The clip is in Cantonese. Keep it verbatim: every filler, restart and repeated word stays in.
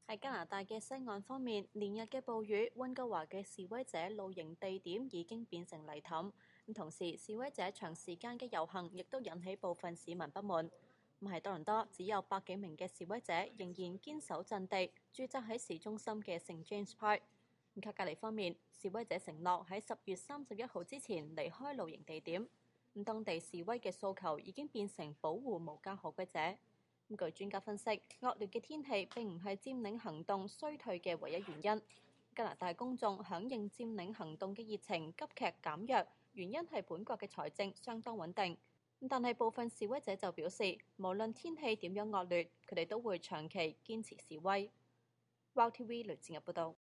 喺加拿大嘅西岸方面，連日嘅暴雨，溫哥華嘅示威者露營地點已經變成泥凼。咁同時，示威者長時間嘅遊行亦都引起部分市民不滿。咁喺多倫多，只有百幾名嘅示威者仍然堅守陣地，駐紮喺市中心嘅聖 James Park。咁卡格里方面，示威者承諾喺十月三十一號之前離開露營地點。咁當地示威嘅訴求已經變成保護無家可歸者。咁據專家分析，惡劣嘅天氣並唔係佔領行動衰退嘅唯一原因。加拿大公眾響應佔領行動嘅熱情急劇減弱，原因係本國嘅財政相當穩定。但係部分示威者就表示，無論天氣點樣惡劣，佢哋都會長期堅持示威。W O W T V 雷戰日報道。